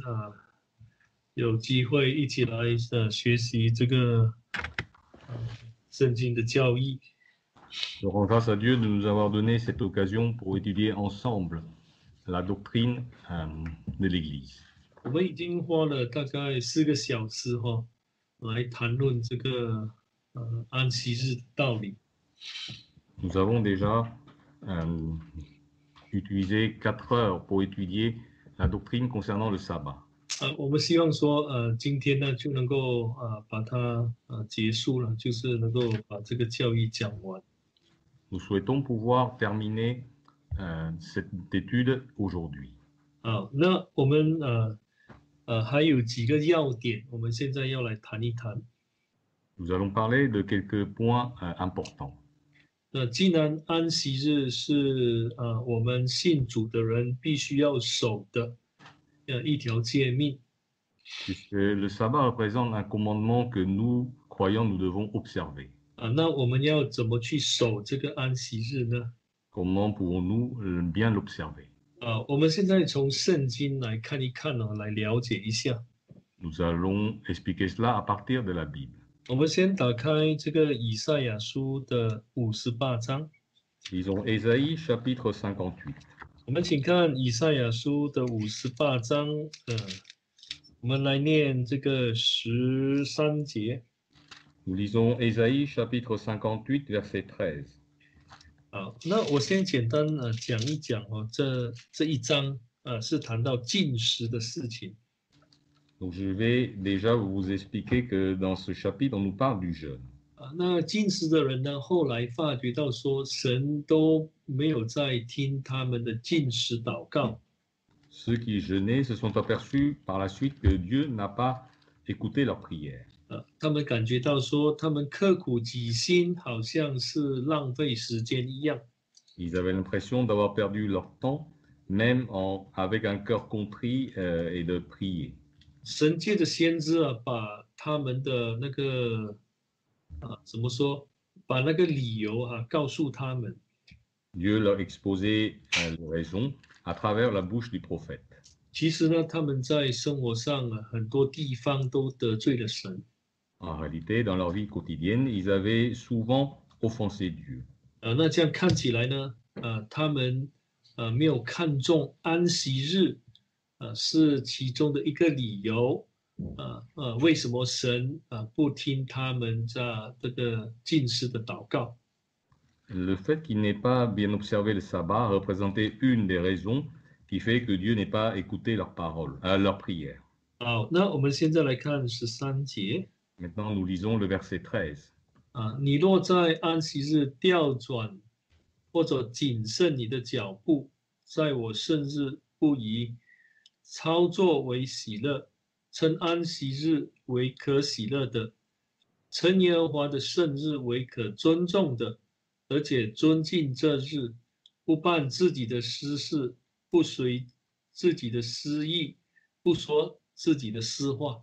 有机会一起来学习这个圣经的教义。 Je rends grâce à Dieu de nous avoir donné cette occasion pour étudier ensemble la doctrine de l'Église. 我们已经花了大概4个小时来谈论这个安息日的道理。 Nous avons déjà utilisé 4 heures pour étudier la doctrine concernant le sabbat. 我们希望说今天呢就能够把它结束了，就是能够把这个教义讲完。 Nous souhaitons pouvoir terminer cette étude aujourd'hui. 那我们还有几个要点，我们现在要来谈一谈。 Nous allons parler de quelques points importants. 那既然安息日是我们信主的人必须要守的一条诫命， Puisque le sabbat représente un commandement que nous, croyants, nous devons observer. 那我们要怎么去守这个安息日呢？ Comment pouvons-nous bien l'observer? 我们现在从圣经来看一看来了解一下。 Nous allons expliquer cela à partir de la Bible. 我们先打开这个以赛亚书的58章。 Lisons Ésaïe chapitre 58. 我们请看以赛亚书的58章，我们来念这个13节。 Nous lisons Ésaïe chapitre 58 verset 13. 那我先简单讲一讲这一章是谈到禁食的事情。 Donc je vais déjà vous expliquer que dans ce chapitre, on nous parle du jeûne. 那禁食的人呢，后来发觉到说，神都没有在听他们的禁食祷告。 Ceux qui jeûnaient se sont aperçus par la suite que Dieu n'a pas écouté leurs prières. 他们感觉到说，他们刻苦己心，好像是浪费时间一样。 Ils avaient l'impression d'avoir perdu leur temps, même avec un cœur contrit et de prier. 神借着先知把他们的那个怎么说，把那个理由告诉他们。 Dieu leur exposait les raisons à travers la bouche du prophète. 其实呢，他们在生活上很多地方都得罪了神。 En réalité, dans leur vie quotidienne, ils avaient souvent offensé Dieu. 那这样看起来呢，他们没有看重安息日，是其中的一个理由。为什么神不听他们这个禁食的祷告？ Le fait qu'ils n'aient pas bien observé le sabbat représentait une des raisons qui fait que Dieu n'ait pas écouté leurs paroles, leurs prières. 好，那我们现在来看13节。 Maintenant, nous lisons le verset 13. 你若在安息日调转或者谨慎你的脚步，在我圣日不宜操作为喜乐，称安息日为可喜乐的，称耶和华的圣日为可尊重的，而且尊敬这日，不办自己的私事，不随自己的私意，不说自己的私话。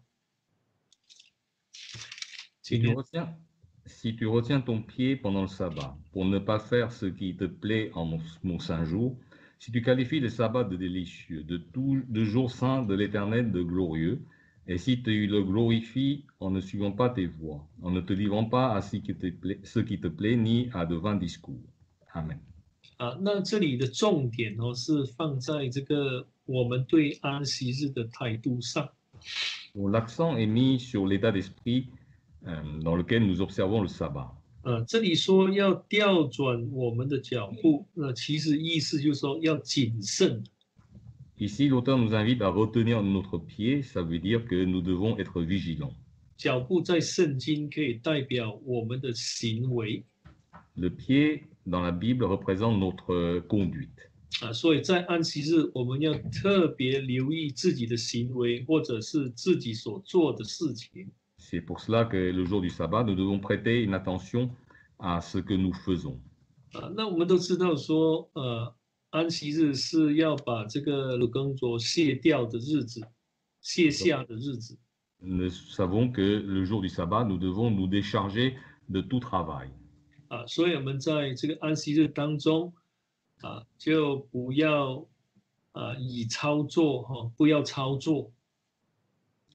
Si tu retiens ton pied pendant le sabbat, pour ne pas faire ce qui te plaît en mon saint jour, si tu qualifies le sabbat de délicieux, de jour saint de l'Éternel de glorieux, et si tu le glorifies en ne suivant pas tes voies, en ne te livrant pas à ce qui te plaît, ni à de vains discours. Amen. 那这里的重点是放在这个我们对安息日的态度上。 L'accent est mis sur l'état d'esprit dans lequel nous observons le sabbat. 这里说要调转我们的脚步，那其实意思就是说要谨慎。 Ici, l'auteur nous invite à retenir notre pied, ça veut dire que nous devons être vigilants. 脚步在圣经可以代表我们的行为。 Le pied dans la Bible représente notre conduite. 所以在安息日我们要特别留意自己的行为，或者是自己所做的事情。 C'est pour cela que le jour du sabbat, nous devons prêter une attention à ce que nous faisons. 那我们都知道说，安息日是要把这个工作卸掉的日子，卸下的日子。 Nous savons que le jour du sabbat, nous devons nous décharger de tout travail. 所以我们在这个安息日当中，就不要以操作不要操作，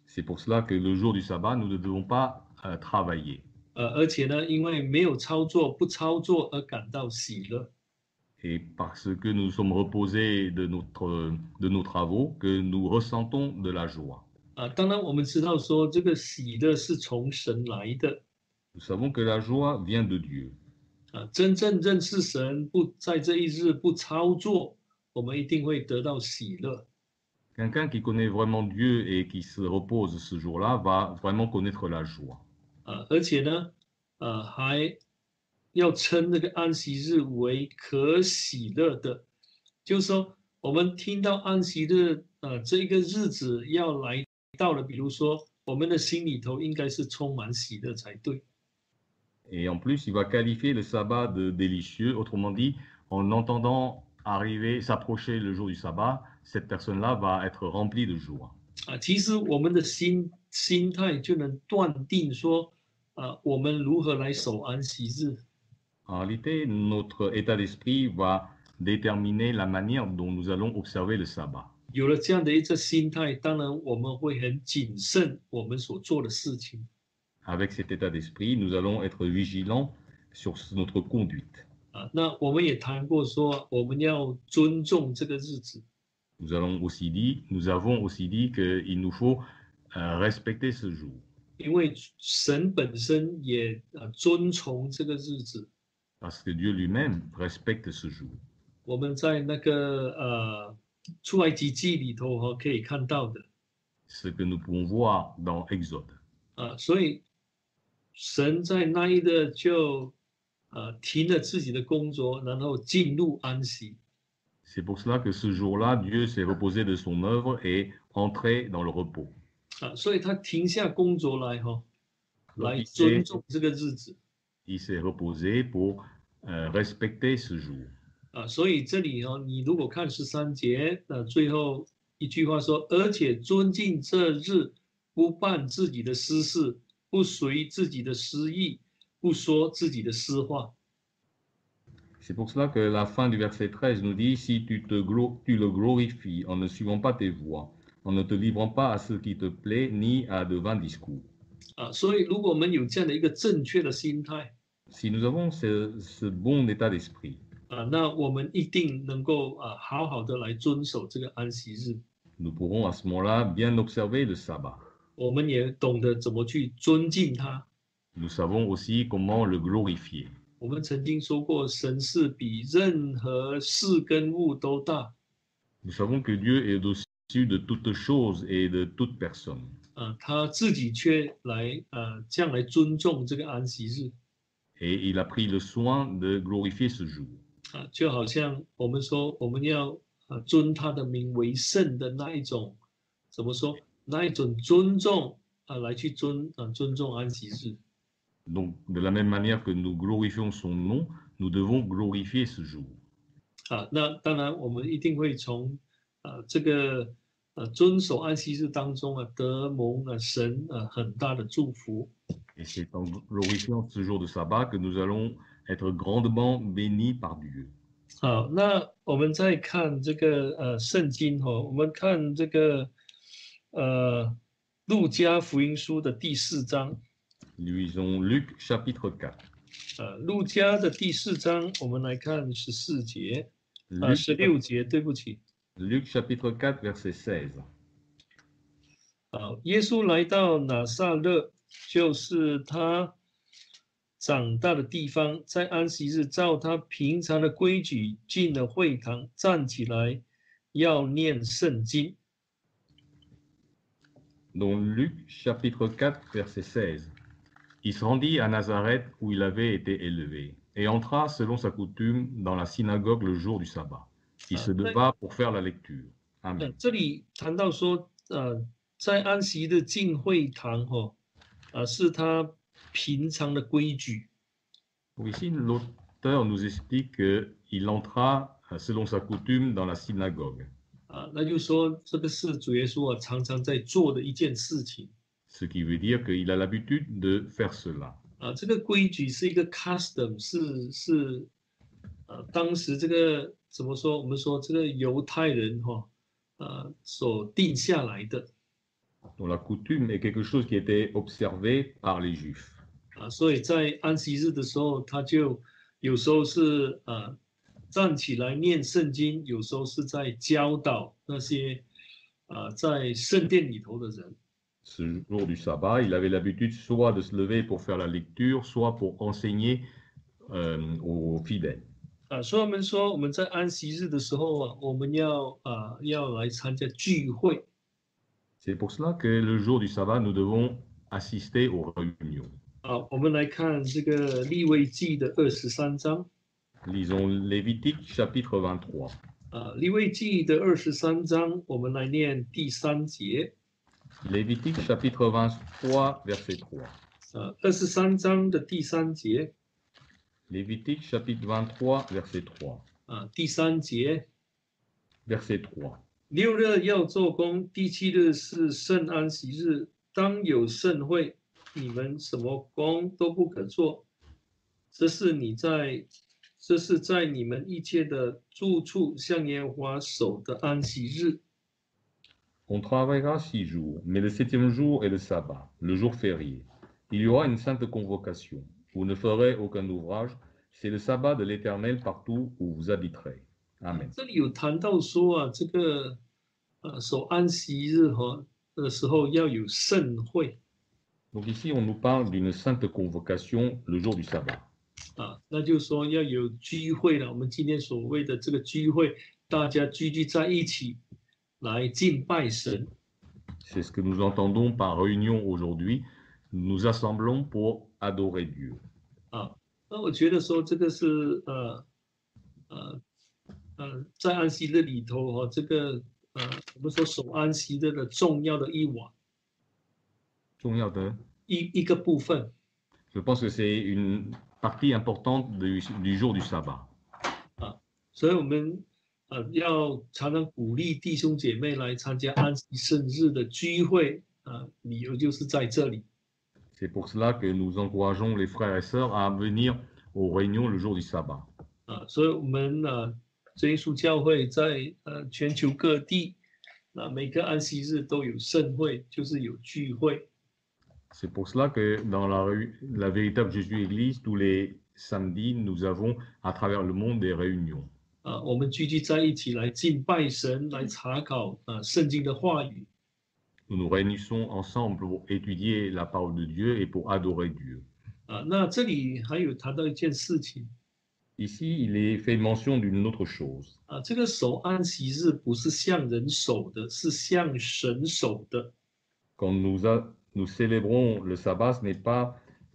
C'est pour cela que le jour du sabbat, nous ne devons pas travailler. 而且呢，因为没有操作、不操作而感到喜乐。 Et parce que nous sommes reposés de nos travaux, que nous ressentons de la joie. 当然我们知道说这个喜乐是从神来的。 Nous savons que la joie vient de Dieu. 真正认识神，不在这一日不操作，我们一定会得到喜乐。 Quelqu'un qui connaît vraiment Dieu et qui se repose ce jour-là va vraiment connaître la joie. 而且呢，还要称那个安息日为可喜乐的，就是说，我们听到安息日，这一个日子要来到了，比如说，我们的心里头应该是充满喜乐才对。 Et en plus, il va qualifier le sabbat de délicieux. Autrement dit, en entendant arriver, s'approcher le jour du sabbat, cette personne-là va être remplie de joie. 其实我们的心态就能断定说，我们如何来守安息日。 En réalité, notre état d'esprit va déterminer la manière dont nous allons observer le sabbat. 有了这样的一个心态，当然我们会很谨慎我们所做的事情。 Avec cet état d'esprit, nous allons être vigilants sur notre conduite. 那我们也谈过说，我们要尊重这个日子。 Nous avons aussi dit qu'il nous faut respecter ce jour. 因为神本身也遵从这个日子。 Parce que Dieu lui-même respecte ce jour. 我们在那个出埃及记里头可以看到的。 Ce que nous pouvons voir dans Exode. 所以神在那一日就停了自己的工作，然后进入安息。 C'est pour cela que ce jour-là, Dieu s'est reposé de son œuvre et entré dans le repos. 所以他停下工作来尊重这个日子。 Il s'est reposé pour respecter ce jour. 所以这里你如果看13节，最后一句话说，而且尊敬这日，不办自己的私事，不随自己的私意，不说自己的私话。 C'est pour cela que la fin du verset 13 nous dit, si tu le glorifies en ne suivant pas tes voies, en ne te livrant pas à ce qui te plaît, ni à de vains discours. 所以如果我们有这样的一个正确的心态， Si nous avons ce bon état d'esprit, 那我们一定能够好好的来遵守这个安息日。 nous pourrons à ce moment-là bien observer le sabbat. 我们也懂得怎么去尊敬他。 Nous savons aussi comment le glorifier. 我们曾经说过，神是比任何事跟物都大。 Nous savons que Dieu est au-dessus de toutes choses et de toute personne. 他自己却来这样来尊重这个安息日。 Et il a pris le soin de glorifier ce jour. 就好像我们说我们要尊他的名为圣的那一种，怎么说？那一种尊重来去尊重安息日。 Donc, de la même manière que nous glorifions son nom, nous devons glorifier ce jour. 那当然，我们一定会从这个遵守安息日当中得蒙神很大的祝福。 Et c'est en glorifiant ce jour de sabbat que nous allons être grandement bénis par Dieu. 好，那我们再看这个圣经我们看这个路加福音书的第4章。 Lisons Luc chapitre 4. 路加的第4章，我们来看14节，16节，对不起。 Luc chapitre 4 verset 16. 耶稣来到拿撒勒，就是他长大的地方，在安息日照他平常的规矩进了会堂，站起来要念圣经。 Dans Luc chapitre 4 verset 16. Il se rendit à Nazareth où il avait été élevé et entra selon sa coutume dans la synagogue le jour du sabbat. Il se leva pour faire la lecture. Amen. 这里谈到说，在安息日进会堂是他平常的规矩。 Ici, l'auteur nous explique qu'il entra selon sa coutume dans la synagogue. 那就说这个是主耶稣常常在做的一件事情。 Ce qui veut dire qu'il a l'habitude de faire cela. 这个规矩是一个 custom， 是当时这个怎么说？我们说这个犹太人所定下来的。 Donc la coutume est quelque chose qui était observé par les Juifs. 所以在安息日的时候，他就有时候是站起来念圣经，有时候是在教导那些在圣殿里头的人。 Ce jour du sabbat, il avait l'habitude soit de se lever pour faire la lecture, soit pour enseigner aux fidèles. 所以我们说我们在安息日的时候我们要来参加聚会。 C'est pour cela que le jour du sabbat, nous devons assister aux réunions. 我们来看这个利未记的23章。 Lisons Lévitique chapitre 23. 利未记的23章，我们来念第3节。 Lévitique chapitre 23, verset 3. 23章的第3节。 Lévitique chapitre 23, verset 3. 第3节。 Verset 3. 6日要做工，第7日是圣安息日，当有盛会，你们什么工都不可做。这是在你们一切的住处向耶和华守的安息日。 On travaillera 6 jours, mais le 7e jour est le sabbat, le jour férié. Il y aura une sainte convocation. Vous ne ferez aucun ouvrage. C'est le sabbat de l'Éternel partout où vous habiterez. Amen. 这里有谈到说这个守安息日的时候要有盛会。 Donc ici, on nous parle d'une sainte convocation le jour du sabbat. 那就是说要有聚会了。我们今天所谓的这个聚会，大家聚在一起来敬拜神。 C'est ce que nous entendons par réunion aujourd'hui. Nous nous assemblons pour adorer Dieu. 那我觉得说这个是在安息日里头这个我们说守安息日的重要的一环。 重要的一个部分。 Je pense que c'est une partie importante du jour du sabbat. 所以我们要常常鼓励弟兄姐妹来参加安息圣日的聚会理由就是在这里。 C'est pour cela que nous encourageons les frères et sœurs à venir aux réunions le jour du sabbat. 所以我们真耶稣教会在全球各地每个安息日都有盛会，就是有聚会。 C'est pour cela que dans la véritable Jésus-Église, tous les samedis, nous avons à travers le monde des réunions. 我们聚集在一起来敬拜神，来查考圣经的话语。 Nous nous réunissons ensemble pour étudier la parole de Dieu et pour adorer Dieu. 那这里还有谈到一件事情。 Ici, il est fait mention d'une autre chose. 这个守安息日不是向人守的，是向神守的。 Quand nous célébrons le sabbat, ce n'est pas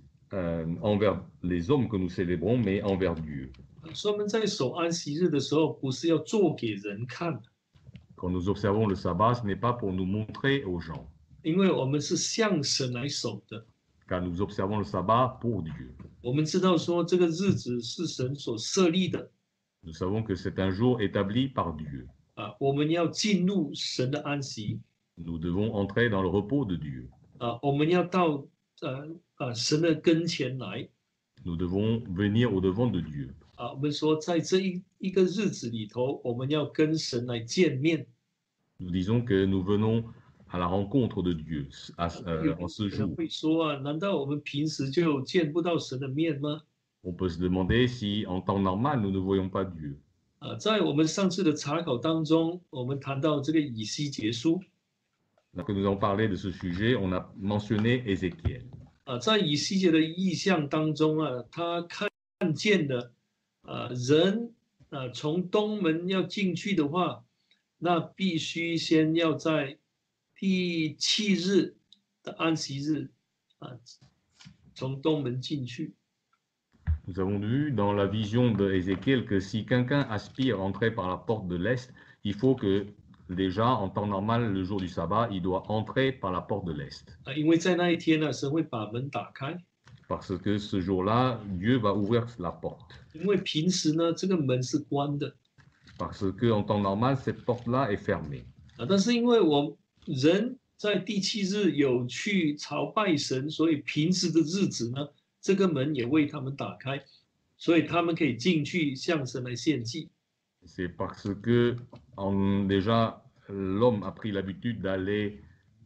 envers les hommes que nous célébrons, mais envers Dieu. 所以我们在守安息日的时候，不是要做给人看的。 Quand nous observons le sabbat, ce n'est pas pour nous montrer aux gens. 因为我们是向神来守的。 Car nous observons le sabbat pour Dieu. 我们知道说这个日子是神所设立的。 Nous savons que c'est un jour établi par Dieu. 我们要进入神的安息。 Nous devons entrer dans le repos de Dieu. 我们要到神的跟前来。 Nous devons venir au devant de Dieu. 我们说在这一个日子里头，我们要跟神来见面。 Nous disons que nous venons à la rencontre de Dieu en ce jour. 会说难道我们平时就见不到神的面吗？ On peut se demander si en temps normal nous ne voyons pas Dieu. 在我们上次的查考当中，我们谈到这个以西结书。 Lorsque nous avons parlé de ce sujet, on a mentionné Ézéchiel. 在以西结的意象当中他看见了人从东门要进去的话，那必须先要在第7日的安息日从东门进去。 Nous avons vu dans la vision d'Ézéchiel que si quelqu'un aspire à entrer par la porte de l'Est, il faut que déjà en temps normal, le jour du sabbat, il doit entrer par la porte de l'Est. 因为在那一天神会把门打开。 Parce que ce jour-là, Dieu va ouvrir la porte. 因为平时呢，这个门是关的。 Parce que en temps normal, cette porte-là est fermée. 但是因为人在第7日有去朝拜神，所以平时的日子呢，这个门也为他们打开，所以他们可以进去向神来献祭。 C'est parce que déjà l'homme a pris l'habitude d'aller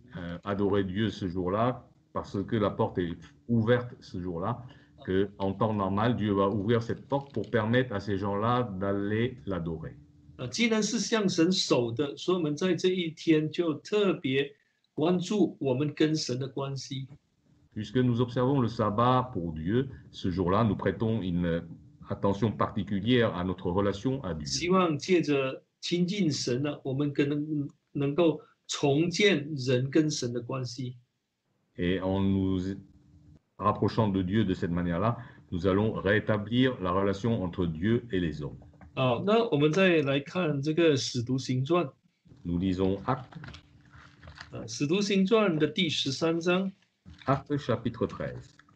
adorer Dieu ce jour-là parce que la porte est ouverte ce jour-là, qu'en temps normal, Dieu va ouvrir cette porte pour permettre à ces gens-là d'aller l'adorer. 既然是向神守的，所以我们在这一天就特别关注我们跟神的关系。 Puisque nous observons le sabbat pour Dieu, ce jour-là, nous prêtons une attention particulière à notre relation à Dieu. 希望借着亲近神呢，我们能够重建人跟神的关系。 Et en nous rapprochant de Dieu de cette manière-là, nous allons rétablir la relation entre Dieu et les hommes. 好，那我们再来看这个《使徒行传》。 Nous lisons Actes, 使徒行传》的第13章。 Actes chapitre 13.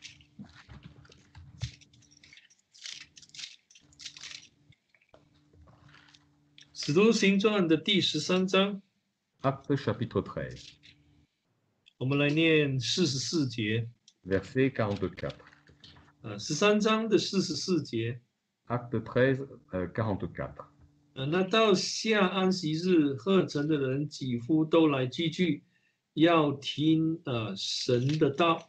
使徒行传的第13章， Actes chapitre 13, 我们来念44节。 verset 44. 13章的44节。 Acte 13, 44. 那到下安息日，合城的人几乎都来聚聚，要听神的道。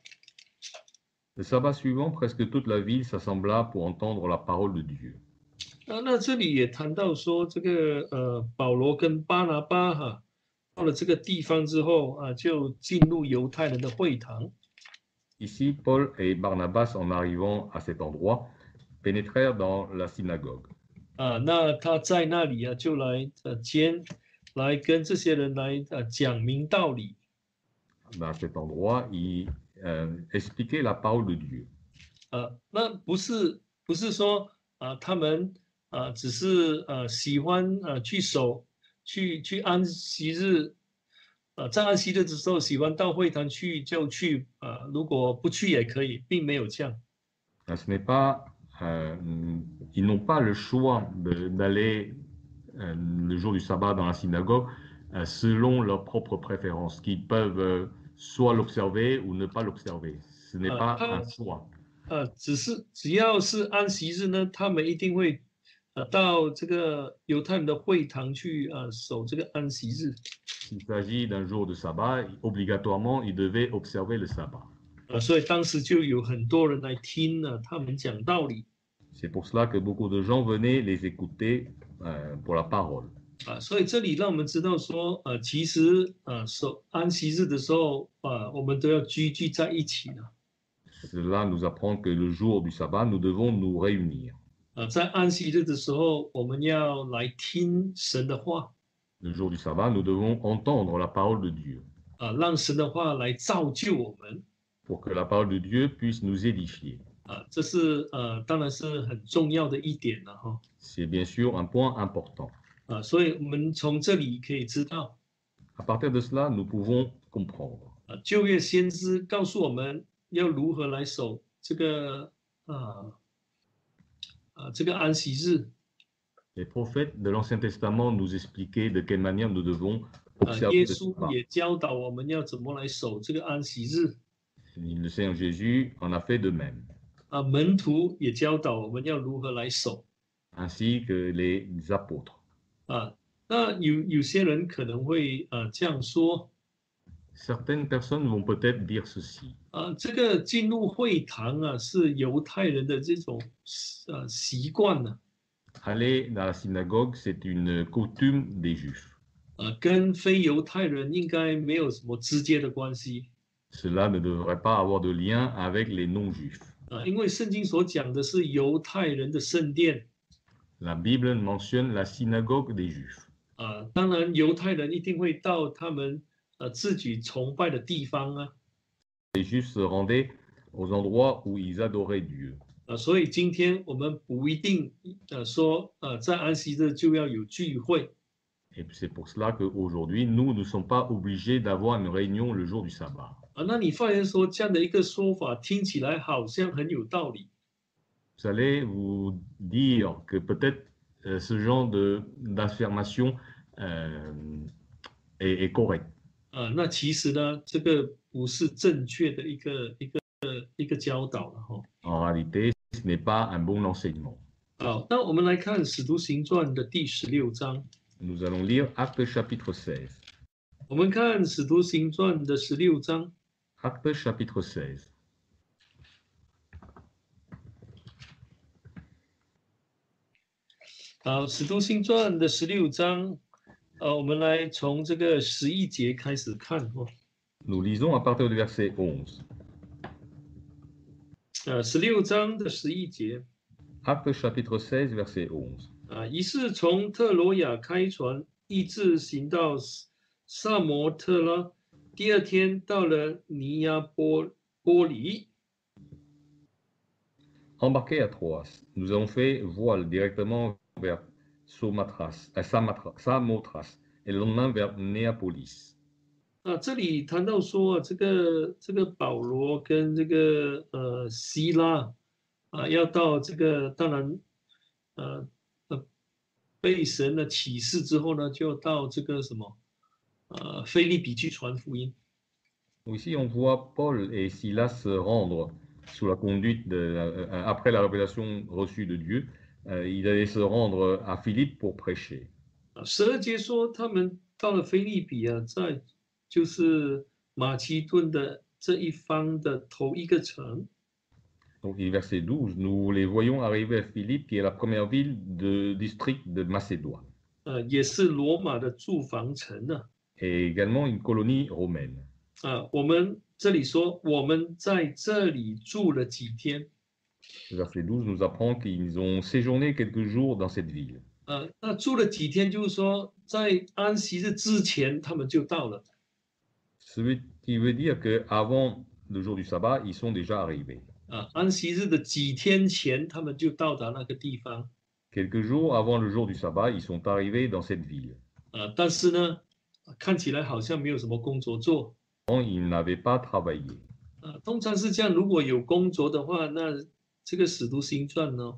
Le sabbat suivant, presque toute la ville s'assembla pour entendre la parole de Dieu. 那这里也谈到说，这个保罗跟巴拿巴到了这个地方之后就进入犹太人的会堂。 Ici, Paul et Barnabas, en arrivant à cet endroit, pénétrèrent dans la synagogue. 那他在那里就来跟这些人来讲明道理。 Dans cet endroit, il expliquait la parole de Dieu. 那不是说他们只是喜欢去守去安息日，在安息日的时候喜欢到会堂去就去，如果不去也可以，并没有这样。 Ce n'est pas, ils n'ont pas le choix d'aller le jour du sabbat dans la synagogue selon leurs propres préférences, qu'ils peuvent soit l'observer ou ne pas l'observer. Ce n'est pas un choix. 只要是安息日呢，他们一定会到这个犹太人的会堂去守这个安息日。 S'il s'agit d'un jour de sabbat, obligatoirement, ils devaient observer le sabbat. 所以当时就有很多人来听他们讲道理。 C'est pour cela que beaucoup de gens venaient les écouter pour la parole. 所以这里让我们知道说，其实守安息日的时候，我们都要聚在一起的。 Cela nous apprend que le jour du sabbat, nous devons nous réunir. 在安息日的时候，我们要来听神的话。 Le jour du sabbat, nous devons entendre la parole de Dieu. 让神的话来造就我们。 Pour que la parole de Dieu puisse nous édifier. 这是当然是很重要的一点了哈。 C'est bien sûr un point important. 所以我们从这里可以知道， À partir de cela, nous pouvons comprendre. 旧约先知告诉我们要如何来守这个安息日。 Les prophètes de l'Ancien Testament nous expliquaient de quelle manière nous devons 耶 observer le 稣 sabbat. 也教导我们要怎么来守这个安息日。 Le Seigneur Jésus en a fait de même, 门徒也教导我们要如何来守。 ainsi que les apôtres. 那有些人可能会这样说， Certaines personnes vont peut-être dire ceci. 这个进入会堂是犹太人的这种习惯呢。 Aller dans la synagogue, c'est une coutume des Juifs. 跟非犹太人应该没有什么直接的关系。 Cela ne devrait pas avoir de lien avec les non-juifs. 因为圣经所讲的是犹太人的圣殿。 La Bible mentionne la synagogue des Juifs. 当然犹太人一定会到他们自己崇拜的地方啊。 Les Juifs se rendaient aux endroits où ils adoraient Dieu. 所以今天我们不一定说在安息日就要有聚会。 Et c'est pour cela qu'aujourd'hui, nous ne sommes pas obligés d'avoir une réunion le jour du sabbat. 那你发现说这样的一个说法听起来好像很有道理。 Vous allez vous dire que peut-être ce genre d'affirmation est correct. 那其实呢，这个不是正确的一个教导了哈。 En réalité, ce n'est pas un bon enseignement. 好，那我们来看《使徒行传》的第16章。 Nous allons lire Actes chapitre 16. 我们看《使徒行传》的16章。 Actes chapitre 16. 好，《使徒行传》的16章，我们来从这个11节开始看哦。 Nous lisons à partir du verset 11. 16章的11节。 Actes chapitre 16, verset 11. 于是从特罗亚开船，一直行到萨摩特拉，第二天到了尼亚波里。 Embarqués à Troas, nous avons fait voile directement vers Samothrace et le lendemain vers Néapolis. 这里谈到说，这个保罗跟这个希拉要到这个，当然被神的启示之后呢，就到这个什么腓立比去传福音。 Ici, on voit Paul et Silas se rendre sous la conduite après la révélation reçue de Dieu. Ils allaient se rendre à Philippe pour prêcher. 12节说，他们到了腓立比在就是马其顿的这一方的头一个城。 Donc, verset 12, nous les voyons arriver à Philippe, qui est la première ville du district de Macédoine. 也是罗马的驻防城呢。 Et également une colonie romaine. 我们这里说，我们在这里住了几天。 Verset 12 nous apprend qu'ils ont séjourné quelques jours dans cette ville. 那住了几天，就是说在安息日之前，他们就到了。 Ce qui veut dire qu'avant le jour du sabbat, ils sont déjà arrivés. 安息日的几天前，他们就到达那个地方。 Quelques jours avant le jour du sabbat, ils sont arrivés dans cette ville. 但是呢，看起来好像没有什么工作做。 Ils n'avaient pas travaillé. 通常是这样，如果有工作的话，那这个使徒行传呢，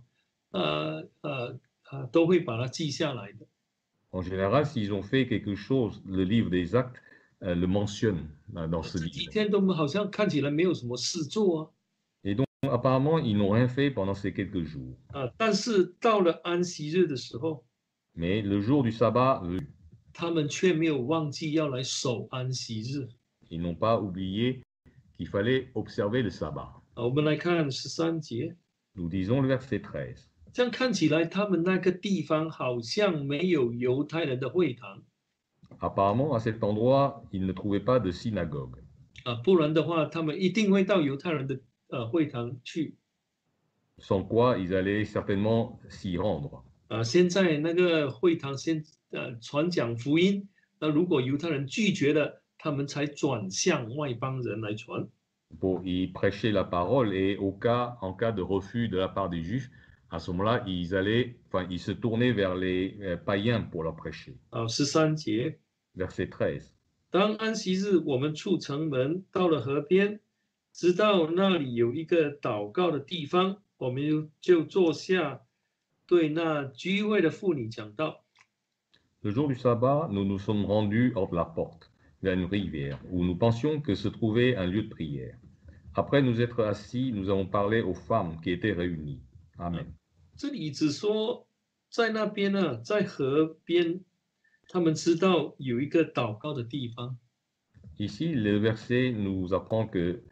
都会把它记下来的。 En général, s'ils ont fait quelque chose, le livre des actes le mentionne dans ce livre. 这几天都好像看起来没有什么事做啊。 Et donc, apparemment, ils n'ont rien fait pendant ces quelques jours. 但是到了安息日的时候， Mais le jour du sabbat, 他们却没有忘记要来守安息日。 Ils n'ont pas oublié qu'il fallait observer le sabbat. 我们来看13节。 Nous disons le verset 13. 这样看起来，他们那个地方好像没有犹太人的会堂。 Apparemment, à cet endroit, ils ne trouvaient pas de synagogue. 不然的话，他们一定会到犹太人的会堂去。 Sans quoi, ils allaient certainement s'y rendre. 先在那个会堂先传讲福音。那如果犹太人拒绝了，他们才转向外邦人来传。 Pour y prêcher la parole et en cas de refus de la part des Juifs, à ce moment-là, ils se tournaient vers les païens pour leur prêcher. 13节。 Verset 13. 当安息日，我们出城门，到了河边，直到那里有一个祷告的地方，我们就坐下，对那聚会的妇女讲道。 Le jour du sabbat, nous nous sommes rendus hors de la porte, vers une rivière, où nous pensions que se trouvait un lieu de prière. Après nous être assis, nous avons parlé aux femmes qui étaient réunies. Amen. 这里只说在那边呢，在河边，他们知道有一个祷告的地方。 Ici, le verset nous apprend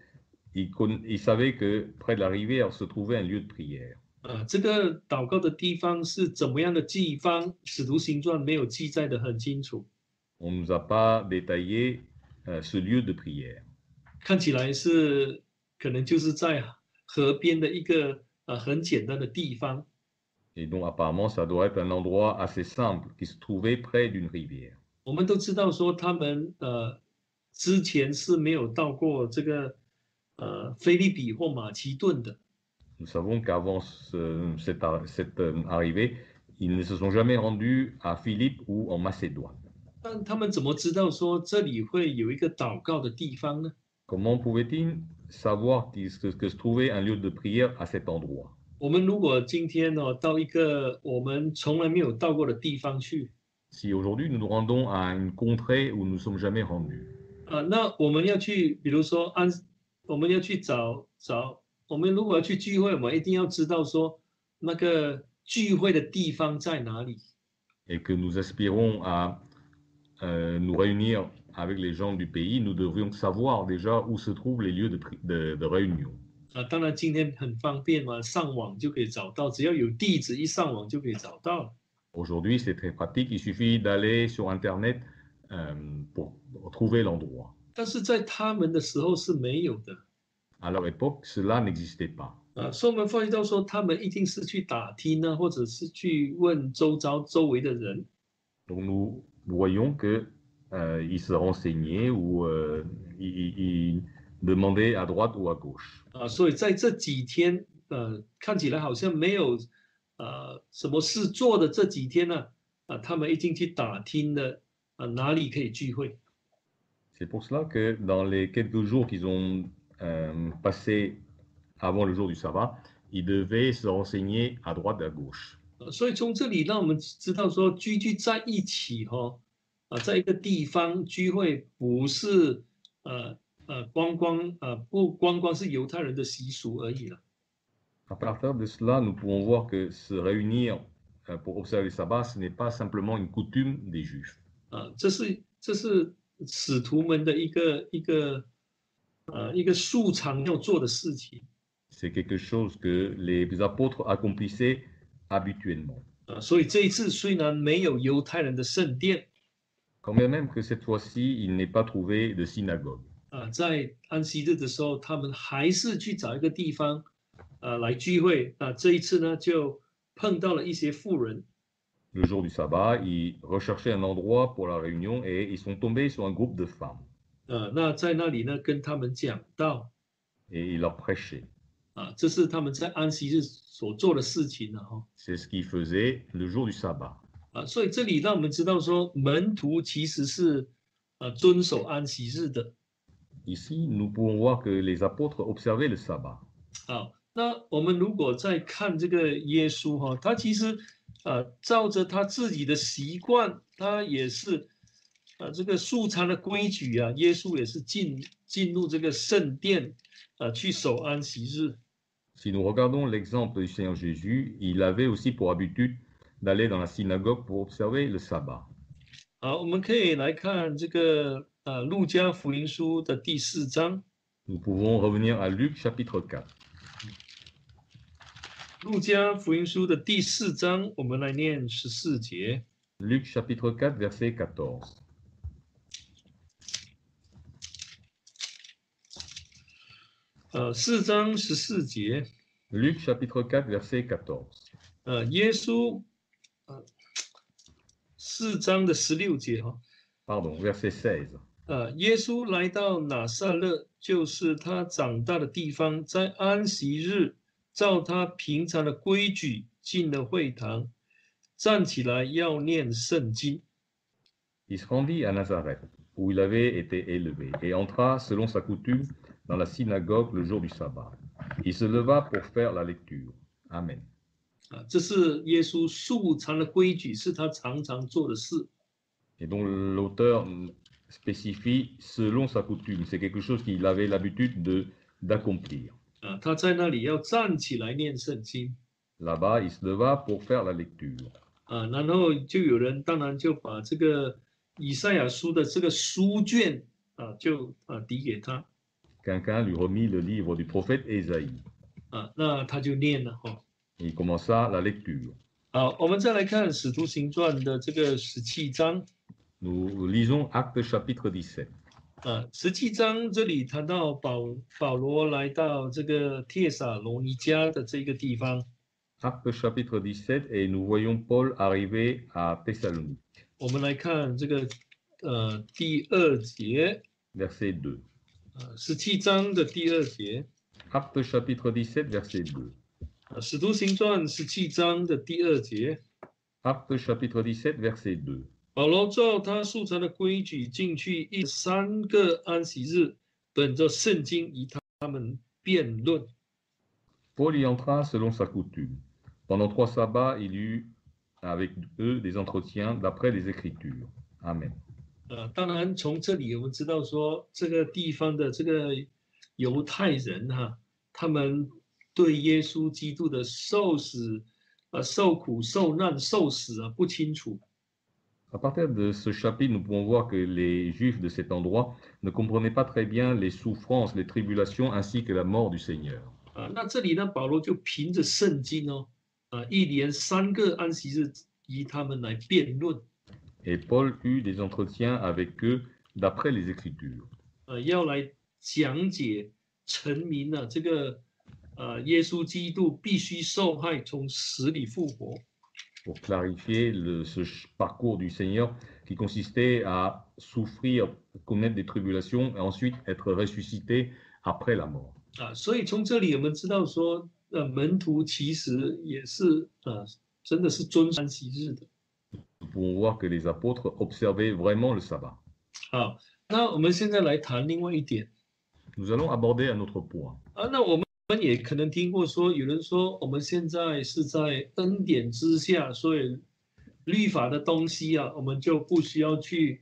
qu'ils savaient que près de la rivière se trouvait un lieu de prière. 这个祷告的地方是怎么样的地方？使徒行传没有记载的很清楚。 On ne nous a pas détaillé ce lieu de prière. 看起来是可能就是在河边的一个很简单的地方。 Et donc apparemment, ça doit être un endroit assez simple qui se trouvait près d'une rivière. 我们都知道说他们之前是没有到过这个腓立比或马其顿的。 Nous savons qu'avant cette arrivée, ils ne se sont jamais rendus à Philippe ou en Macédoine. 但他们怎么知道说这里会有一个祷告的地方呢？ Comment pouvait-il savoir que se trouvait un lieu de prière à cet endroit? 我们如果今天到一个我们从来没有到过的地方去， Si aujourd'hui nous nous rendons à une contrée où nous ne sommes jamais rendus, 那我们要去，比如说我们要去找，我们如果要去聚会，我们一定要知道说那个聚会的地方在哪里。 et que nous aspirons à nous réunir avec les gens du pays, nous devrions savoir déjà où se trouvent les lieux de réunion. 当然今天很方便嘛，上网就可以找到，只要有地址，一上网就可以找到。 Aujourd'hui, c'est très pratique, il suffit d'aller sur Internet pour trouver l'endroit. 但是在他们的时候是没有的。 À leur époque, cela n'existait pas. 所以我们发现到说，他们一定是去打听呢，或者是去问周围的人。 Donc nous voyons que ils se renseignaient ou ils demandaient à droite ou à gauche. 所以在这几天，看起来好像没有什么事做的这几天呢，他们已经去打听了哪里可以聚会。 C'est pour cela que dans les quelques jours qu'ils ont passés avant le jour du sabbat, ils devaient se renseigner à droite et à gauche. 所以从这里让我们知道说，聚在一起在一个地方聚会，不是不光光是犹太人的习俗而已了。 À partir de cela, nous pouvons voir que se réunir pour observer le sabbat, ce n'est pas simplement une coutume des Juifs. 这是使徒们的一个素常要做的事情。 C'est quelque chose que les apôtres accomplissaient habituellement. 所以这一次虽然没有犹太人的圣殿， Quand même que cette fois-ci, il n'est pas trouvé de synagogue. 在安息日的时候，他们还是去找一个地方来聚会。这一次呢，就碰到了一些妇人。 Le jour du sabbat, ils recherchaient un endroit pour la réunion et ils sont tombés sur un groupe de femmes. 那在那里呢，跟他们讲道。 Et ils leur prêchaient. 这是他们在安息日所做的事情了哈。 C'est ce qu'ils faisaient le jour du sabbat. 所以这里让我们知道说，门徒其实是遵守安息日的。 Ici, nous pouvons voir que les apôtres observaient le sabbat. 那我们如果再看这个耶稣哈，他其实照着他自己的习惯，他也是这个素常的规矩啊，耶稣也是进入这个圣殿去守安息日。 Si nous regardons l'exemple du Seigneur Jésus, il avait aussi pour habitude d'aller dans la synagogue pour observer le sabbat. 我们可以来看这个路加福音书的第4章。 Nous pouvons revenir à Luc chapitre 4. 路加福音书的第4章，我们来念14节。 Luc chapitre 4, verset 14. 4章14节。 Luc chapitre 4, verset 14. 耶稣4章的16节哈。 Pardon, verset 16. 耶稣来到拿撒勒，就是他长大的地方，在安息日，照他平常的规矩进了会堂，站起来要念圣经。 Il se rendit à Nazareth, où il avait été élevé, et entra selon sa coutume dans la synagogue le jour du sabbat. Il se leva pour faire la lecture. Amen. 这是耶稣素常的规矩，是他常常做的事。 Et donc l'auteur spécifie selon sa coutume. C'est quelque chose qu'il avait l'habitude d'accomplir. 他在那里要站起来念圣经。 Là-bas, il se leva pour faire la lecture. 然后就有人当然就把这个以赛亚书的这个书卷就递给他。 Quelqu'un lui remit le livre du prophète Ésaïe. 那他就念了哈。 Il commença la lecture. 我们再来看《使徒行传》的这个17章。 Nous lisons Actes chapitre 17. 17章这里谈到保罗来到这个帖撒罗尼迦的这个地方。 Actes chapitre 17 et nous voyons Paul arriver à Thessalonique. 我们来看这个第2节。 Verset 2. 17章的第2节。 Actes chapitre 17 verset 2. 使徒行传17章的第2节。 Actes chapitre 17 verset 2. 保罗照他素常的规矩进去3个安息日，本着圣经与他们辩论。 Paul y entra selon sa coutume. Pendant 3 sabbats, il eut avec eux des entretiens d'après les Écritures. Amen. 当然从这里我们知道说，这个地方的这个犹太人他们对耶稣基督的受死、受苦、受难、受死不清楚。 À partir de ce chapitre, nous pouvons voir que les Juifs de cet endroit ne comprenaient pas très bien les souffrances, les tribulations ainsi que la mort du Seigneur. 那这里呢，保罗就凭着圣经哦，一连3个安息日与他们来辩论， Et Paul eut des entretiens avec eux d'après les Écritures 要来讲解陈明了这个耶稣基督必须受害，从死里复活。 pour clarifier ce parcours du Seigneur qui consistait à souffrir, connaître des tribulations et ensuite être ressuscité après la mort. 所以从这里我们知道说，门徒其实也是真的是遵守安息日的。 Nous pouvons voir que les apôtres observaient vraiment le sabbat. 好，那我们现在来谈另外一点。 Nous allons aborder un autre point. 那我们也可能听过说，有人说我们现在是在恩典之下，所以律法的东西我们就不需要去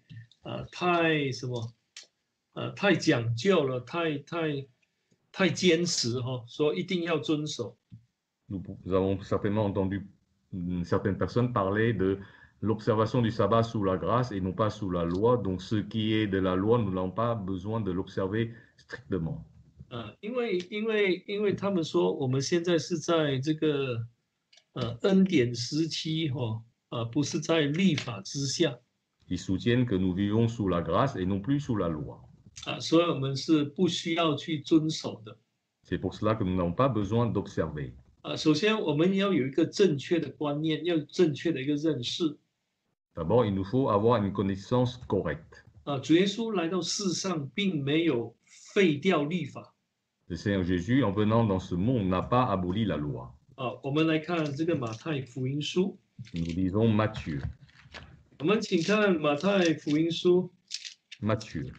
太讲究了，太坚持说一定要遵守。 Nous avons certainement entendu certaines personnes parler de l'observation du sabbat sous la grâce et non pas sous la loi. Donc ce qui est de la loi, nous n'avons pas besoin de l'observer strictement. 因为他们说我们现在是在这个恩典时期不是在律法之下。 Ils soutiennent que nous vivons sous la grâce et non plus sous la loi. 所以我们是不需要去遵守的。 C'est pour cela que nous n'avons pas besoin d'observer. 首先我们要有一个正确的观念，要正确的一个认识。 D'abord, il nous faut avoir une connaissance correcte. 主耶稣来到世上，并没有废掉律法。 Le Seigneur Jésus, en venant dans ce monde, n'a pas aboli la loi. 我们来看这个马太福音书。 Nous lisons Matthieu. 我们请看马太福音书。 Matthieu.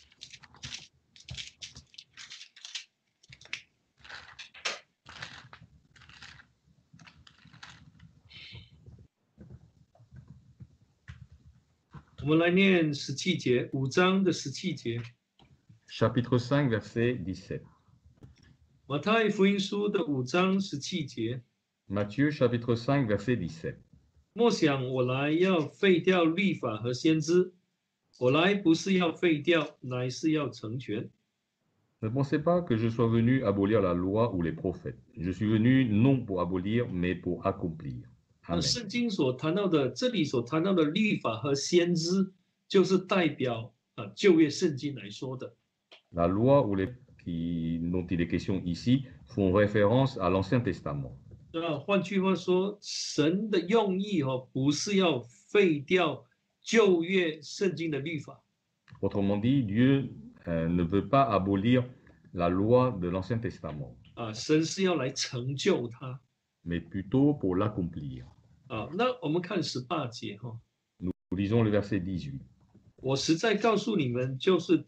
我们来念17节，5章的17节。 Chapitre 5, verset 17. 马太福音书的5章17节。 Matthieu, chapitre 5, verset 17. 莫想我来要废掉律法和先知，我来不是要废掉，乃是要成全。 Ne pensez pas que je sois venu abolir la loi ou les prophètes. Je suis venu non pour abolir, mais pour accomplir. Amen. 圣经所谈到的，这里所谈到的律法和先知，就是代表旧约圣经来说的。 La loi ou dont il est question ici font référence à l'Ancien Testament. 换句话说，神的用意不是要废掉旧约圣经的律法。 Autrement dit, Dieu ne veut pas abolir la loi de l'Ancien Testament, 神是要来成就它。 mais plutôt pour l'accomplir. 那我们看18节 Nous lisons le verset 18. 我实在告诉你们，就是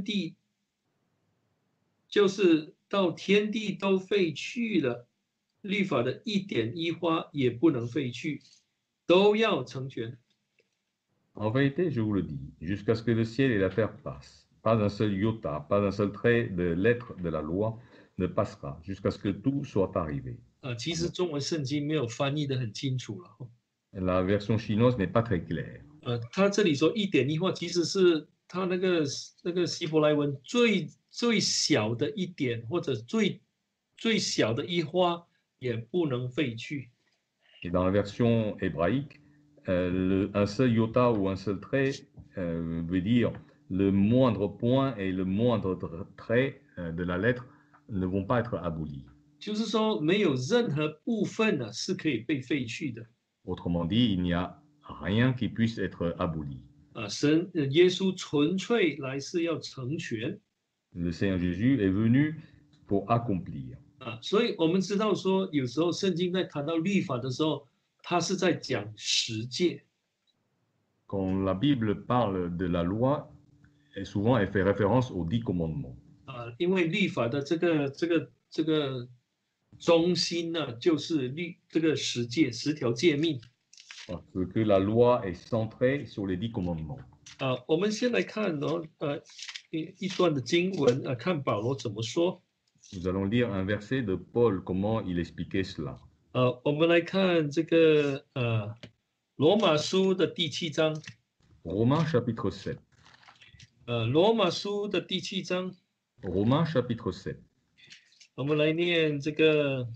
到天地都废去了，律法的一点一花也不能废去，都要成全。 En vérité, je vous le dis, jusqu'à ce que le ciel et la terre passent, pas un seul iota, pas un seul trait de lettre de la loi ne passera, jusqu'à ce que tout soit arrivé. 其实中文圣经没有翻译的很清楚了。 La version chinoise n'est pas très claire. 他这里说一点一画，其实是他那个希伯来文最小的一点，或者最小的一花也不能废去。 Et dans la version hébraïque, un seul iota ou un seul trait veut dire le moindre point et le moindre trait de la lettre ne vont pas être abolis. 就是说，没有任何部分是可以被废去的。 Autrement dit, il n'y a rien qui puisse être aboli. 耶稣纯粹来是要成全。 Le Seigneur Jésus est venu pour accomplir. 所以我们知道说，有时候圣经在谈到律法的时候，它是在讲十诫。 Quand la Bible parle de la loi, souvent elle fait référence aux 10 commandements. 因为律法的这个中心呢，就是这个10条诫命。 Parce que la loi est centrée sur les 10 commandements. 我们先来看一段的经文，看保罗怎么说。 Nous allons lire un verset de Paul, comment il expliquait cela. 我们来看这个罗马书的第7章， Romains chapitre 7. 罗马书的第7章， Romains chapitre 7. 我们来念这个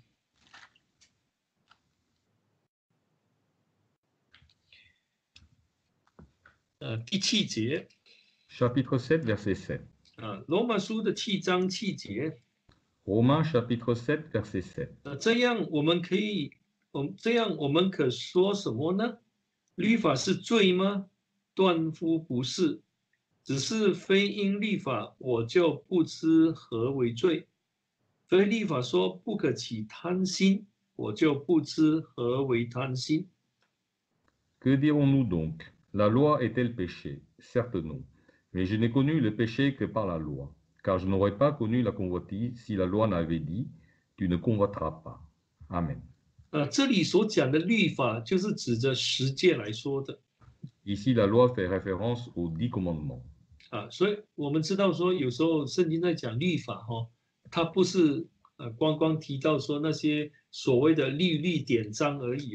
第7节 Chapitre 7, verset 7. 罗马书的7章7节。 Romains chapitre 7, verset 7. 这样我们可说什么呢？律法是罪吗？断乎不是，只是非因律法，我就不知何为罪；非律法说不可起贪心，我就不知何为贪心。 Que dirons-nous donc? La loi est-elle péché? Certes non. Mais je n'ai connu le péché que par la loi. Car je n'aurais pas connu la convoitise si la loi n'avait dit, tu ne convoiteras pas. Amen. 这里所讲的律法就是指着10诫来说的。 Ici, la loi fait référence aux 10 commandements. 所以我们知道说，有时候圣经在讲律法它不是光提到说那些所谓的律典章而已。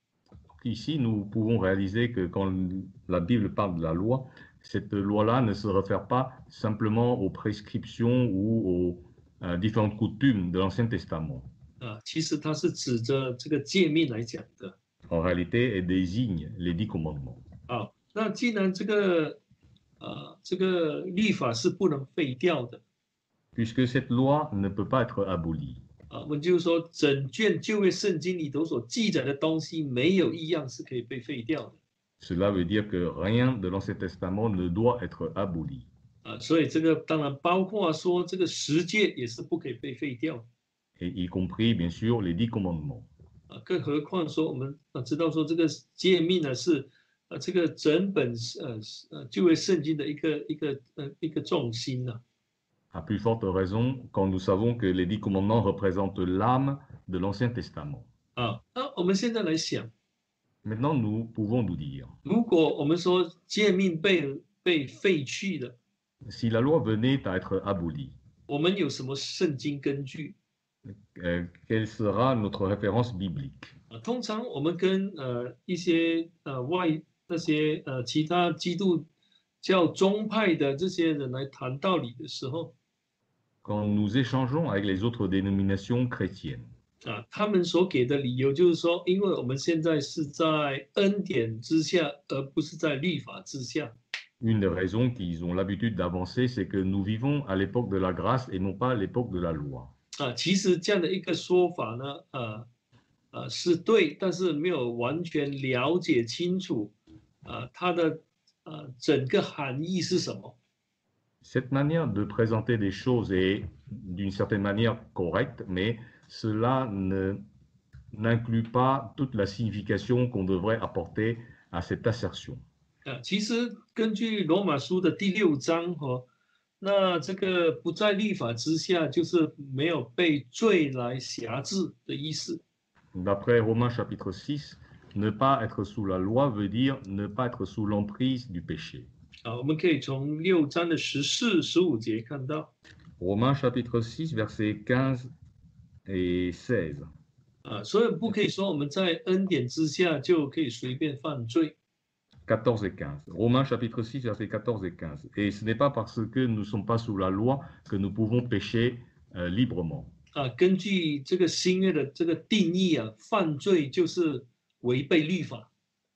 Ici, nous pouvons réaliser que quand la Bible parle de la loi, cette loi-là ne se réfère pas simplement aux prescriptions ou aux différentes coutumes de l'Ancien Testament. 其实它是指着这个诫命来讲的。 En réalité, elle désigne les 10 commandements. 那既然这个律法是不能废掉的， Puisque cette loi ne peut pas être abolie. 我们就是说，整卷旧约圣经里头所记载的东西，没有一样是可以被废掉的。 Cela veut dire que rien de l'Ancien Testament ne doit être aboli. 所以这个当然包括说这个10诫也是不可以被废掉。 Et y compris, bien sûr, les 10 commandements. 更何况说我们知道说这个诫命呢是这个整本旧约圣经的一个重心呢。 À plus forte raison, quand nous savons que les 10 commandements représentent l'âme de l'Ancien Testament. 那我们现在来想， Maintenant, nous pouvons nous dire, 如果我们说诫命被废去了， si la loi venait à être abolie, 我们有什么圣经根据？ quelle sera notre référence biblique? 通常我们跟一些那些其他基督教宗派的这些人来谈道理的时候， Quand nous échangeons avec les autres dénominations chrétiennes, 他们所给的理由就是说，因为我们现在是在恩典之下，而不是在律法之下。 une des raisons qu'ils ont l'habitude d'avancer, c'est que nous vivons à l'époque de la grâce et non pas à l'époque de la loi. 其实这样的一个说法呢，是对，但是没有完全了解清楚，它的整个含义是什么。 Cette manière de présenter les choses est d'une certaine manière correcte, mais cela n'inclut pas toute la signification qu'on devrait apporter à cette assertion. 其实根据罗马书的第6章那这个不在律法之下，就是没有被罪来辖制的意思。 D'après Romains chapitre 6, ne pas être sous la loi veut dire ne pas être sous l'emprise du péché. 我们可以从6章的14、15节看到。 Romains chapitre 6, versets 15 et 16. 所以不可以说我们在恩典之下就可以随便犯罪。 14 et 15. Romains chapitre 6, versets 14 et 15. Et ce n'est pas parce que nous ne sommes pas sous la loi que nous pouvons pécher librement. 根据这个新约的这个定义犯罪就是违背律法。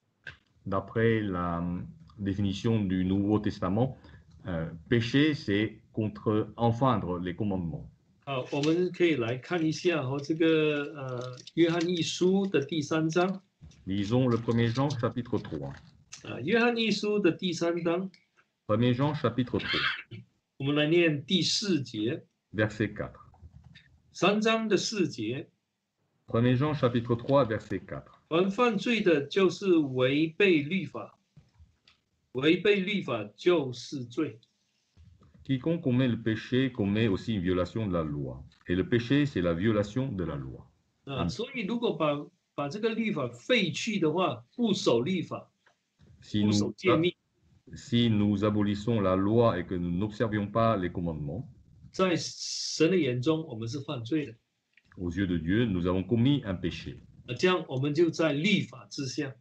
D'après la définition du Nouveau Testament, pécher, c'est enfreindre les commandements. 我们可以来看一下这个约翰一书的第3章。 Lisons le 1er Jean chapitre 3. 约翰一书的第3章， 1er Jean chapitre 3, 我们来念第4节。 verset 4. 3章的4节， 1er Jean chapitre 3, verset 4. 凡犯罪的，就是违背律法，违背律法就是罪。 Quiconque commet le péché commet aussi une violation de la loi. Et le péché, c'est la violation de la loi. 所以如果把这个律法废去的话，不守律法， Si 不守诫命， nous abolissons la loi et que nous n'observions pas les commandements, 在神的眼中，我们是犯罪的。 aux yeux de Dieu, nous avons commis un péché. 这样我们就在律法之下。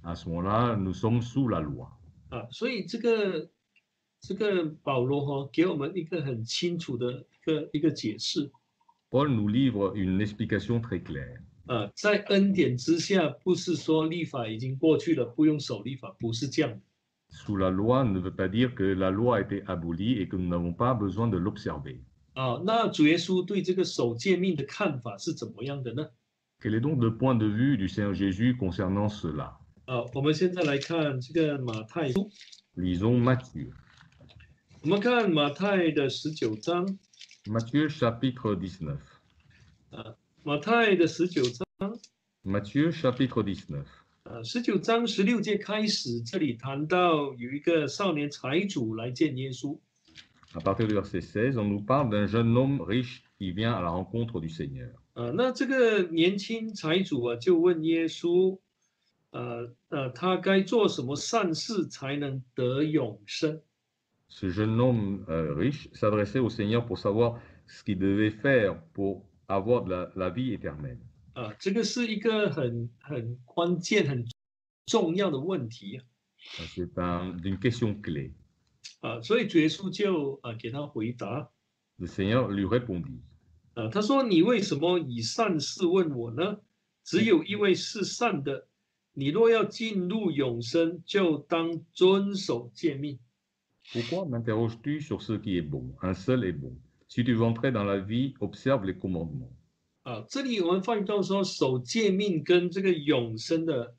À ce moment-là, nous sommes sous la loi. 啊，所以这个保罗给我们一个很清楚的一个解释 Paul nous livre une explication très claire. 啊，在恩典之下，不是说律法已经过去了，不用守律法，不是这样的。 Sous la loi ne veut pas dire que la loi a été abolie et que nous n'avons pas besoin de l'observer. 啊，那主耶稣对这个守诫命的看法是怎么样的呢？ Quel est donc le point de vue du Seigneur Jésus concernant cela? 啊，我们现在来看这个马太书， Lisons Matthieu. 我们看马太的19章， Matthieu chapitre 19. 马太的19章， Matthieu chapitre 19. 19章16节开始，这里谈到有一个少年财主来见耶稣。 À partir du verset 16, on nous parle d'un jeune homme riche qui vient à la rencontre du Seigneur. 那这个年轻财主啊，就问耶稣，他该做什么善事才能得永生？ Ce jeune homme riche s'adressait au Seigneur pour savoir ce qu'il devait faire pour avoir de la vie éternelle. 这个是一个很关键、很重要的问题 C'est une question clé. 所以主耶稣就给他回答， Le Seigneur lui répondit. 他说：“你为什么以善事问我呢？只有一位是善的，你若要进入永生，就当遵守诫命。” Pourquoi m'interroges-tu sur ce qui est bon? Un seul est bon. Si tu veux entrer dans la vie, observe les commandements. 这里我们发现到说，守诫命跟这个永生的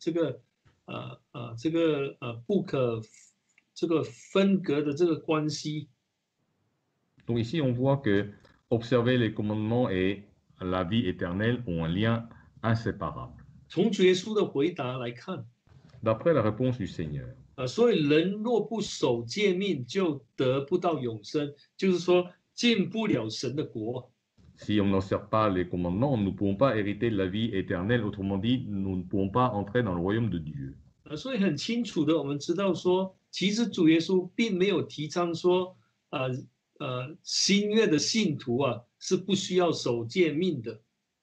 不可分隔的这个关系。 Donc ici, on voit que observer les commandements et la vie éternelle ont un lien inséparable. 从主耶稣的回答来看， D'après la réponse du Seigneur. 所以人若不守诫命，就得不到永生，就是说进不了神的国。 Si on n'observe pas les commandements, nous ne pouvons pas hériter de la vie éternelle. Autrement dit, nous ne pouvons pas entrer dans le royaume de Dieu. 所以很清楚的，我们知道说，其实主耶稣并没有提倡说，新约的信徒是不需要守诫命的。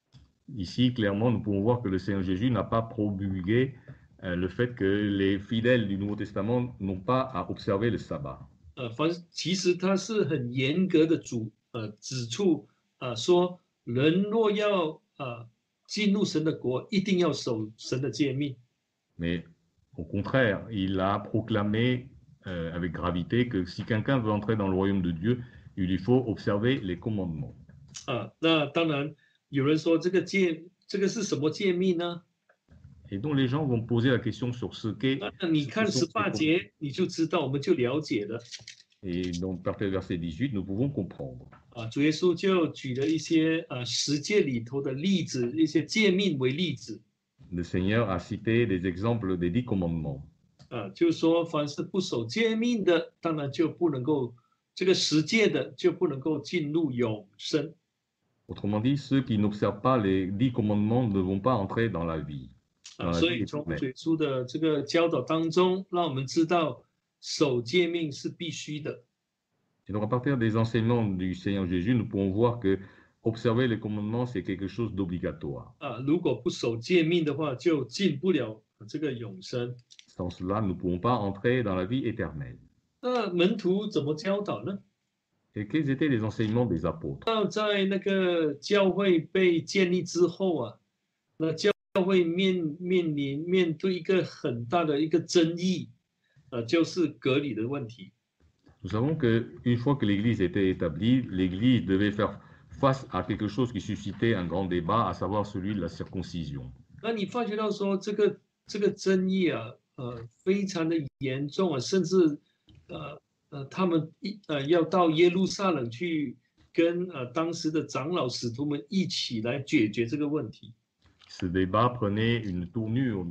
Ici, clairement, nous pouvons voir que le Seigneur Jésus n'a pas promulgué le fait que les fidèles du Nouveau Testament n'ont pas à observer le sabbat. 其实他是很严格的指出说，人若要进入神的国，一定要守神的诫命。 Mais au contraire, il a proclamé avec gravité que si quelqu'un veut entrer dans le royaume de Dieu, il lui faut observer les commandements. 那当然有人说这个是什么诫命呢？ Et donc les gens vont poser la question sur ce qu'est. 那你看18节，你就知道，我们就了解了。 Et donc, par le verset 18, nous pouvons comprendre. 主耶稣就举了一些十诫里头的例子，一些诫命为例子。 Le Seigneur a cité des exemples des 10 commandements. 就是说，凡是不守诫命的，当然就不能够这个十诫的就不能够进入永生。 Autrement dit, ceux qui n'observent pas les 10 commandements ne vont pas entrer dans la vie. 所以从主耶稣的这个教导当中，让我们知道守诫命是必须的。 Et donc, à partir des enseignements du Seigneur Jésus, nous pouvons voir que observer les commandements, c'est quelque chose d'obligatoire. 如果不守诫命的话，就进不了这个永生。 Sans cela, nous ne pouvons pas entrer dans la vie éternelle. 那门徒怎么教导呢？ Et quels étaient les enseignements des apôtres? 在那个教会被建立之后那教会面对一个很大的一个争议，就是隔离的问题。 Nous savons qu'une fois que l'Église était établie, l'Église devait faire face à quelque chose qui suscitait un grand débat, à savoir celui de la circoncision. 那你发觉到说这个争议非常的严重甚至他们要到耶路撒冷去跟当时的长老使徒们一起来解决这个问题。 Ce débat prenait une tournure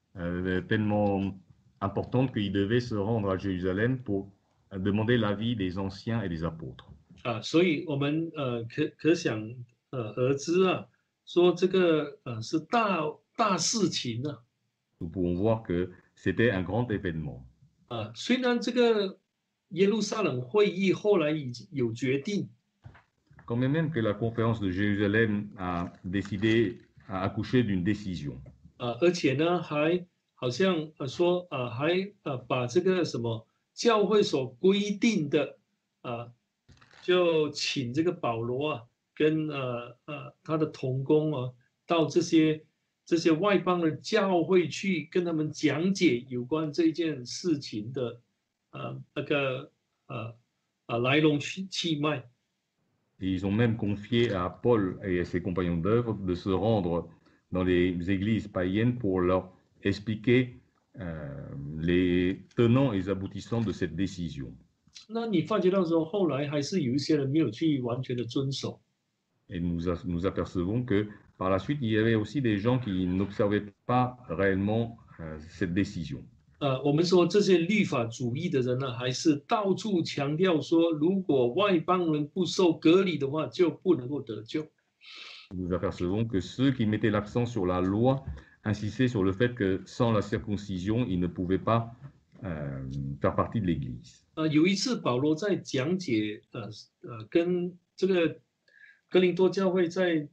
tellement importante qu'il devait se rendre à Jérusalem pour demander l'avis des anciens et des apôtres. 所以我们可想而知说这个是大事情 Nous pouvons voir que c'était un grand événement. 虽然这个耶路撒冷会议后来已经有决定， Quand même que la conférence de Jérusalem a décidé, a accouché d'une décision. 而且呢还好像说还把这个什么教会所规定的就请这个保罗跟他的同工到这些外邦的教会去跟他们讲解有关这件事情的那个来龙去脉。 Et ils ont même confié à Paul et à ses compagnons d'œuvre de se rendre dans les églises païennes pour leur expliquer les tenants et les aboutissants de cette décision. 那你发觉到说，后来还是有一些人没有去完全的遵守。 Et nous apercevons que par la suite, il y avait aussi des gens qui n'observaient pas réellement cette décision. 我们说这些律法主义的人呢，还是到处强调说，如果外邦人不受割礼的话，就不能够得救。 Nous apercevons que ceux qui mettaient l'accent sur la loi insistaient sur le fait que sans la circoncision, ils ne pouvaient pas faire partie de l'Église. 有一次保罗在讲解跟这个哥林多教会在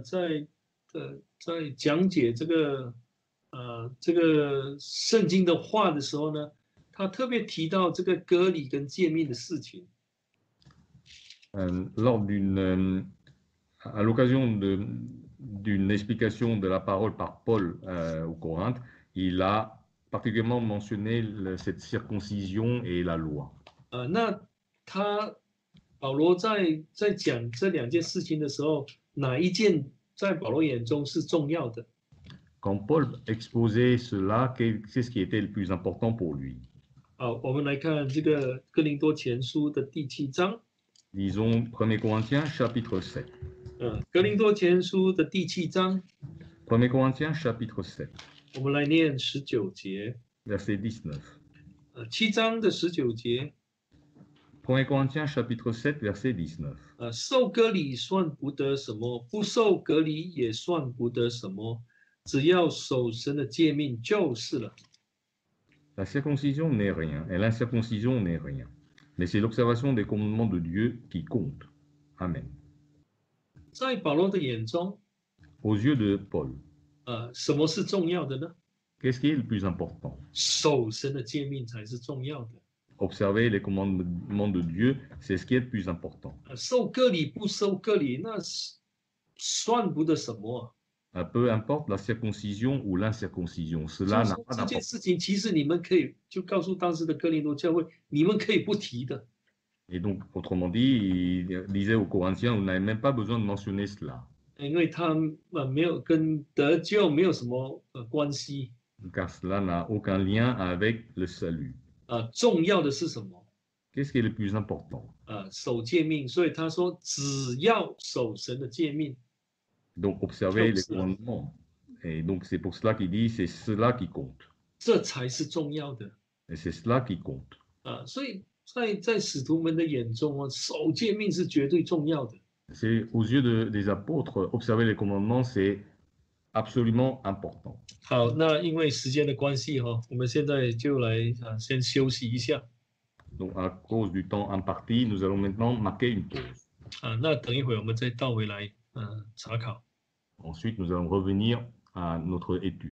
讲解这个圣经的话的时候呢，他特别提到这个割礼跟诫命的事情。 À l'occasion d'une explication de la parole par Paul aux Corinthes, il a particulièrement mentionné cette circoncision et la loi. 那保罗在讲这两件事情的时候，哪一件在保罗眼中是重要的？ Quand Paul exposait cela, qu'est-ce qui était le plus important pour lui? 好，我们来看这个哥林多前书的第7章。 Lisons 1 Corinthiens chapitre 7. 哥林多前书的第7章。 1 Corinthiens chapitre 7. 我们来念19节。 Verset 19. 7章的19节。 1 Corinthiens chapitre 7 verset 19. 受割礼算不得什么，不受割礼也算不得什么，只要守神的诫命就是了。 La circoncision n'est rien, et l'incirconcision n'est rien. Mais c'est l'observation des commandements de Dieu qui compte. Amen. 在保罗的眼中 Aux yeux de Paul, 什么是重要的呢？ qu'est-ce qui est le plus important? 守神的诫命才是重要的。 Observer les commandements de Dieu, c'est ce qui est le plus important. 受割礼不受割礼，那算不得什么。 Peu importe la circoncision ou l'incirconcision, cela n'a pas 这件 d'importance. 事情其实你们可以就告诉当时的哥林多教会，你们可以不提的。 Et donc, autrement dit, il disait aux Corinthiens, vous n'avez même pas besoin de mentionner cela. 因为他没有跟得救没有什么关系。 Car cela n'a aucun lien avec le salut. 重要的是什么？ Qu'est-ce qui est le plus important? 守诫命，所以他说只要守神的诫命。 Donc, observer les commandements. Et donc, c'est pour cela qu'il dit, c'est cela qui compte. 这才是重要的。 Et c'est cela qui compte. 所以在使徒们的眼中守诫命是绝对重要的。 C'est aux yeux des apôtres, observer les commandements, c'est absolument important. 好，那因为时间的关系我们现在就来先休息一下。 Donc, à cause du temps imparti, nous allons maintenant marquer une pause. 那等一会我们再倒回来查考。 Ensuite, nous allons revenir à notre étude.